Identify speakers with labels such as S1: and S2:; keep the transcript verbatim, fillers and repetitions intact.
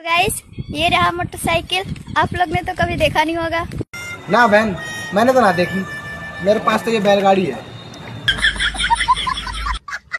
S1: Guys, ये रहा motorcycle. आप लोग ने तो कभी देखा नहीं होगा।
S2: ना बहन, मैंने तो ना देखी। मेरे पास तो ये बैलगाड़ी है।